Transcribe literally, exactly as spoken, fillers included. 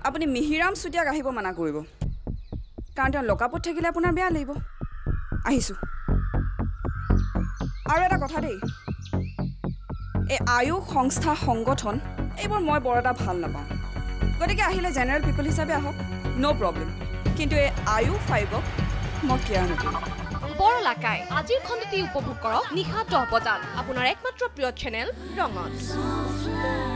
আপুনি মিহিৰাম চুতীয়াক আহিব মানা কৰিব কাৰণ তেওঁ লকআপত থাকিলে আপোনাৰ বেয়া লাগিব আহিছোঁ আৰু এটা কথা দেই এই আয়ুষ সংস্থা সংগঠন এইবোৰ মই বৰ এটা ভাল নাপাওঁ গতিকে আহিলে জেনেৰেল পিপল হিচাপে আহক নো প্ৰব্লেম কিন্তু এই আয়ুষ ফাইভক মই কেয়াৰ নকৰোঁ বৰলাকাই আজিৰ খণ্ডটি উপভোগ কৰক নিশা দহ বজাত আপোনাৰ একমাত্ৰ প্ৰিয় চেনেল ৰঙত